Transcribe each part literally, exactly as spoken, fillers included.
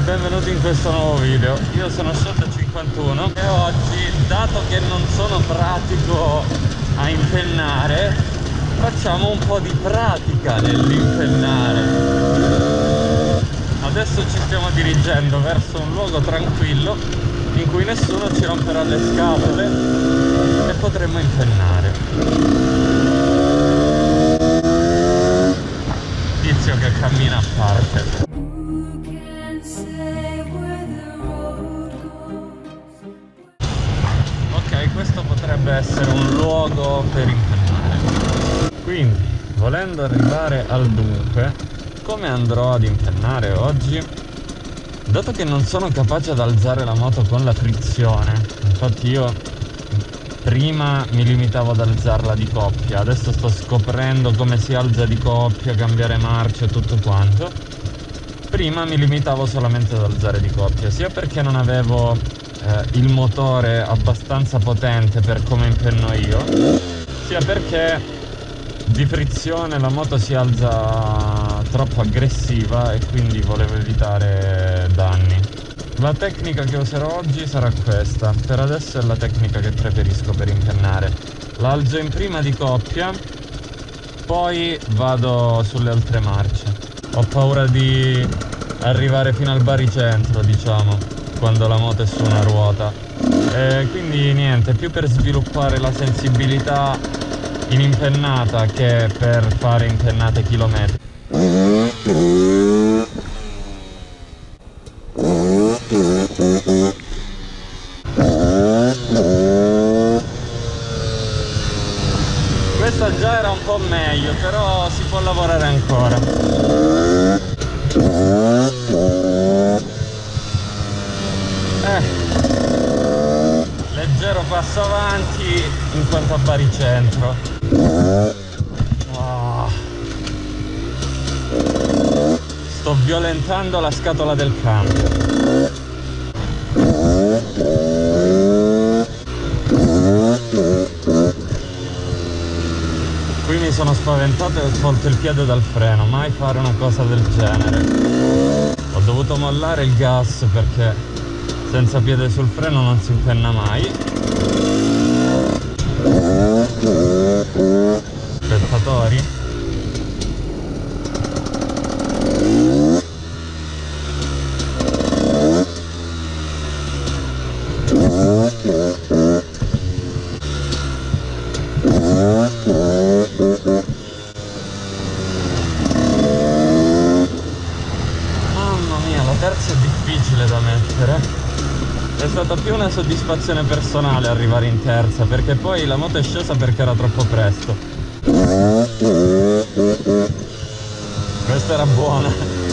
benvenuti in questo nuovo video. Io sono Shot cinquantuno e oggi, dato che non sono pratico a impennare, facciamo un po' di pratica nell'impennare. Adesso ci stiamo dirigendo verso un luogo tranquillo in cui nessuno ci romperà le scatole e potremo impennare. Tizio che cammina a parte. Ok, questo potrebbe essere un luogo per impennare. Quindi, volendo arrivare al dunque, come andrò ad impennare oggi? Dato che non sono capace ad alzare la moto con la frizione, infatti io prima mi limitavo ad alzarla di coppia, adesso sto scoprendo come si alza di coppia, cambiare marcia e tutto quanto. Prima mi limitavo solamente ad alzare di coppia, sia perché non avevo eh, il motore abbastanza potente per come impenno io, sia perché di frizione la moto si alza troppo aggressiva e quindi volevo evitare danni. La tecnica che userò oggi sarà questa, per adesso è la tecnica che preferisco per impennare. L'alzo in prima di coppia, poi vado sulle altre marce. Ho paura di arrivare fino al baricentro, diciamo, quando la moto è su una ruota. E quindi niente, più per sviluppare la sensibilità in impennata che per fare impennate chilometri. Questa già era un po' meglio, però si può lavorare ancora. Eh, leggero passo avanti in quanto a baricentro. Oh. Sto violentando la scatola del cambio. Qui mi sono spaventato e ho tolto il piede dal freno, mai fare una cosa del genere. Ho dovuto mollare il gas perché senza piede sul freno non si impenna mai. Spettatori. Mamma mia, la terza è difficile da mettere. È stata più una soddisfazione personale arrivare in terza, perché poi la moto è scesa perché era troppo presto. Questa era buona.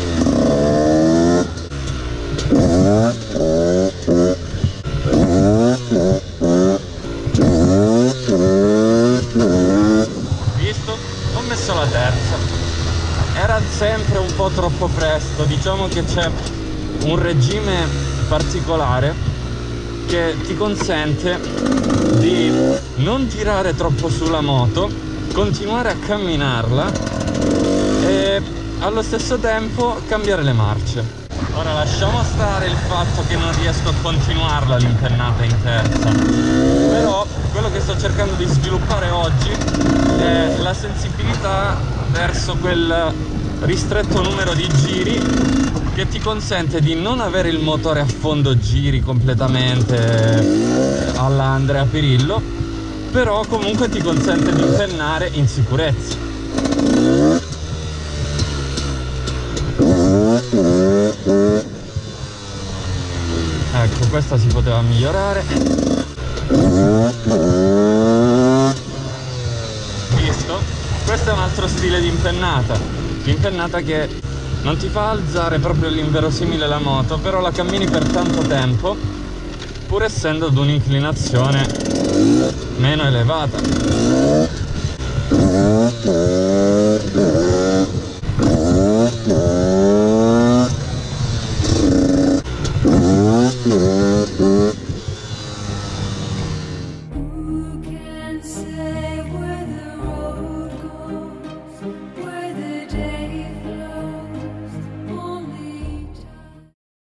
Visto? Ho messo la terza. Era sempre un po' troppo presto, diciamo che c'è un regime particolare che ti consente di non tirare troppo sulla moto, continuare a camminarla e allo stesso tempo cambiare le marce. Ora lasciamo stare il fatto che non riesco a continuarla l'impennata in terza, però quello che sto cercando di sviluppare oggi è la sensibilità verso quel ristretto numero di giri che ti consente di non avere il motore a fondo giri completamente alla Andrea Pirillo, però comunque ti consente di impennare in sicurezza. Ecco, questa si poteva migliorare. Visto? Questo è un altro stile di impennata. Impennata che non ti fa alzare proprio all'inverosimile la moto, però la cammini per tanto tempo, pur essendo ad un'inclinazione meno elevata.